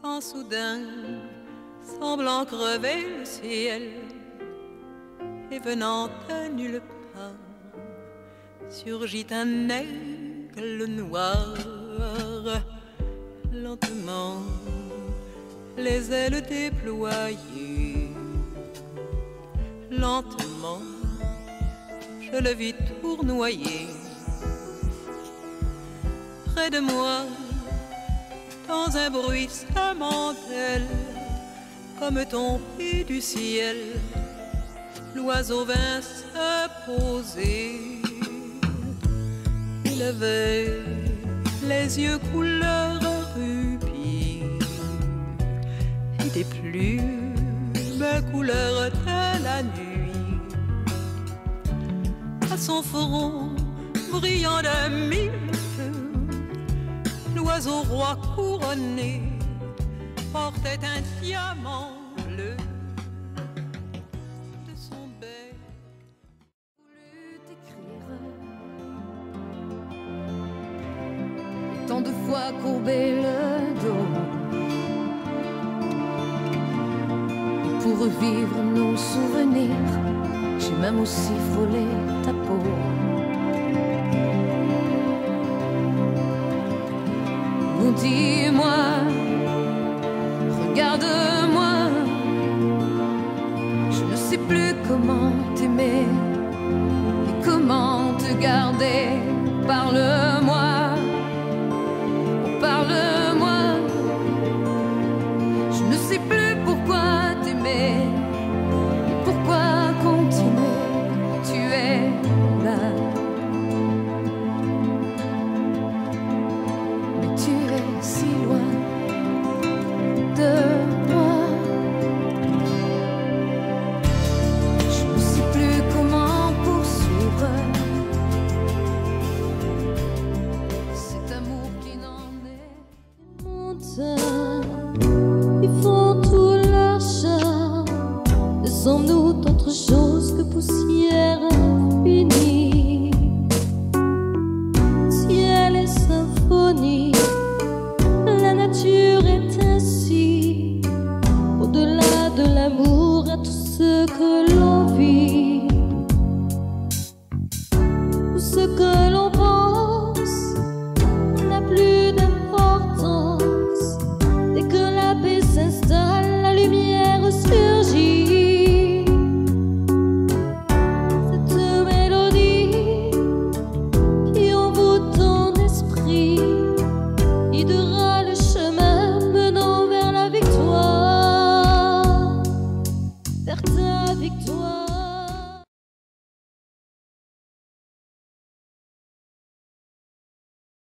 quand soudain, semblant crever le ciel, et venant de nulle part, surgit un aigle noir, lentement, les ailes déployées. Lentement, je le vis tournoyer près de moi, dans un bruissement d'ailes, comme tombé du ciel, l'oiseau vint se poser. Il avait les yeux couleur rubis et des plumes couleur de la nuit. À son front brillant de mille feux, l'oiseau roi couronné portait un diamant bleu. De son bec voulu t'écrire, et tant de fois courbé le dos pour revivre nos souvenirs. J'ai même aussi frôlé ta peau. Ou dis-moi, regarde-moi, je ne sais plus comment t'aimer et comment te garder. Parle-moi, oh, parle-moi, je ne sais plus pourquoi t'aimer et pourquoi continuer. Tu es là, mais tu es si loin de moi. Je ne sais plus comment poursuivre cet amour qui n'en est. Montagnes, ils font tout leur charme. Ne sommes-nous autre chose que poussière infinie? Ciel et symphonie, la nature est ainsi. Au-delà de l'amour à tout ce que l'on vit, tout ce que l'on pense.